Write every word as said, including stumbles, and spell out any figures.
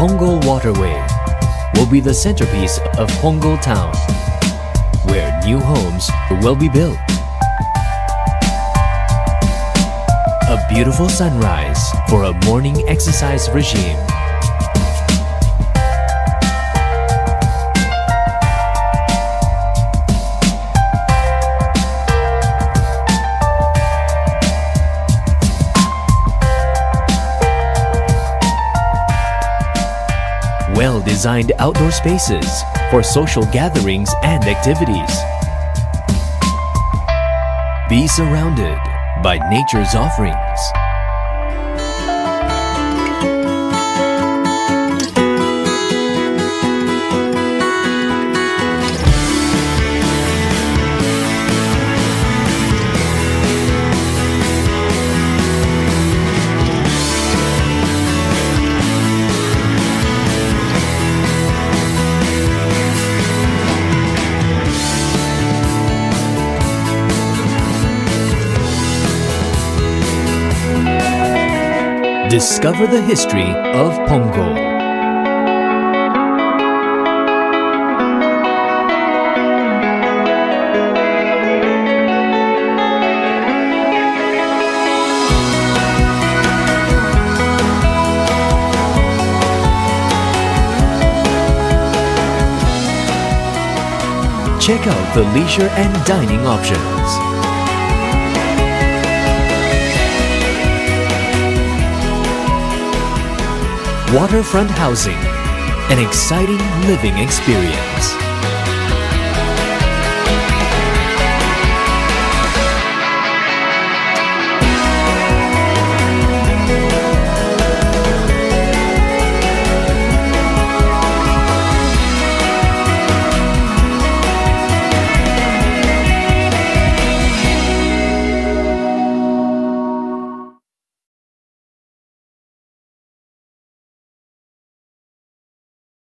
Punggol Waterway will be the centerpiece of Punggol Town, where new homes will be built. A beautiful sunrise for a morning exercise regime. Well-designed outdoor spaces for social gatherings and activities. Be surrounded by nature's offerings. Discover the history of Punggol. Check out the leisure and dining options. Waterfront housing, an exciting living experience.